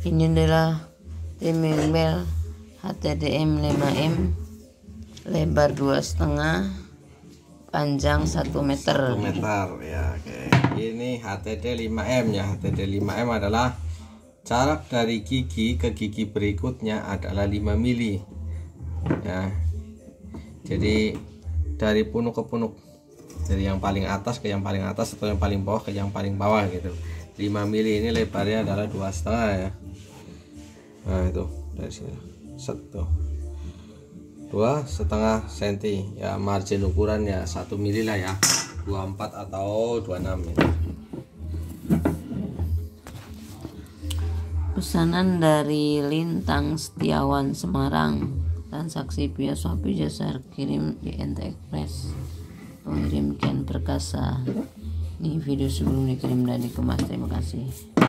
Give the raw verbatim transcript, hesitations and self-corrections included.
Ini adalah Timing H T D M lima M, lebar dua setengah, panjang satu meter. satu meter ya. Oke. Ini H T D lima M ya. H T D lima M adalah jarak dari gigi ke gigi berikutnya adalah lima mili. Ya. Jadi dari punuk ke punuk, dari yang paling atas ke yang paling atas atau yang paling bawah ke yang paling bawah gitu. lima mili ini lebarnya adalah dua setengah ya. Nah itu dari sini satu dua setengah senti ya, margin ukuran ya satu mili lah ya, dua puluh empat atau dua puluh enam ya. Pesanan dari Lintang Setiawan Semarang, transaksi via Shopee, jasa kirim di N T Express, pengirim Ken Perkasa. Ini video sebelum dikirim dan dikemas. Terima kasih.